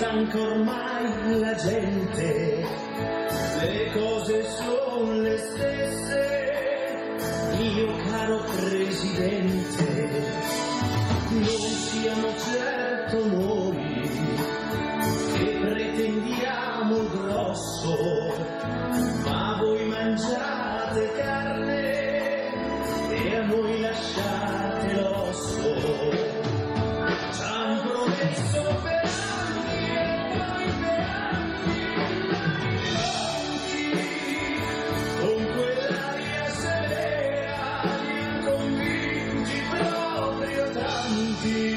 stanca ormai la gente, le cose sono le stesse, mio caro Presidente, non siamo certo noi che pretendiamo il grosso, ma voi mangiate carne e a noi lasciate l'osso. Ci han promesso per anni e poi per anni con quell'aria severa li han convinti proprio tanti.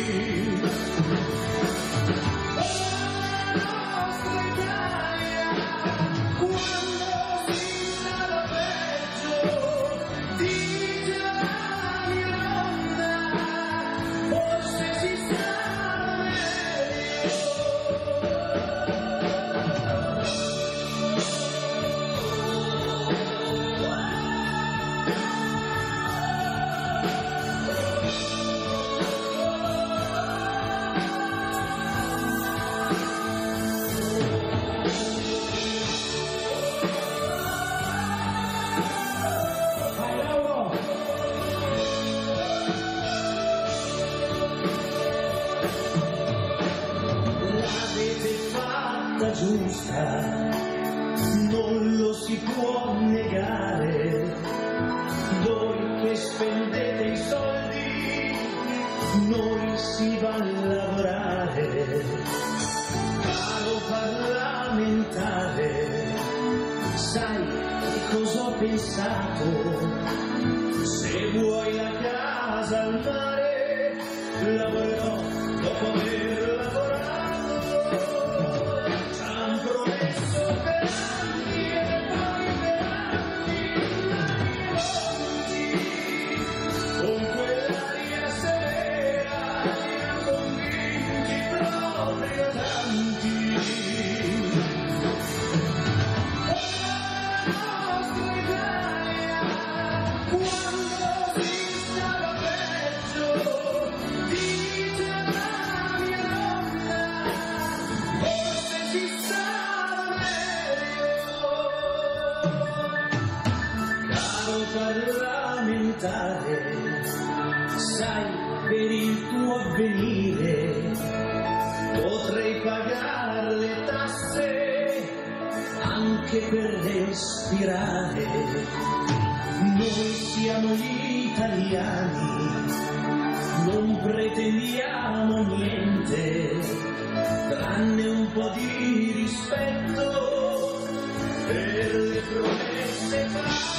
Giusta, non lo si può negare, voi che spendete i soldi, noi si va a lavorare, caro parlamentare, sai che cosa ho pensato, se vuoi la casa al mare, lavorerò dopo aver lavorato. Parlamentare, sai, per il tuo avvenire potrei pagare le tasse anche per respirare. Noi siamo gli italiani, non pretendiamo niente tranne un po' di rispetto per le promesse fatte.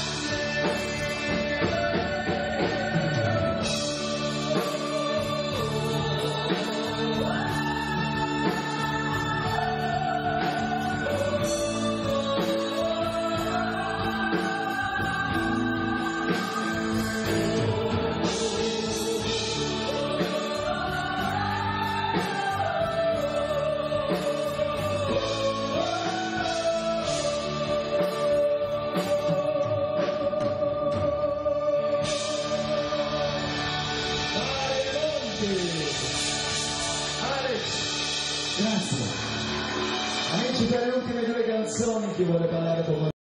Grazie. Amici, per le ultime due canzoni chi vuole parlare con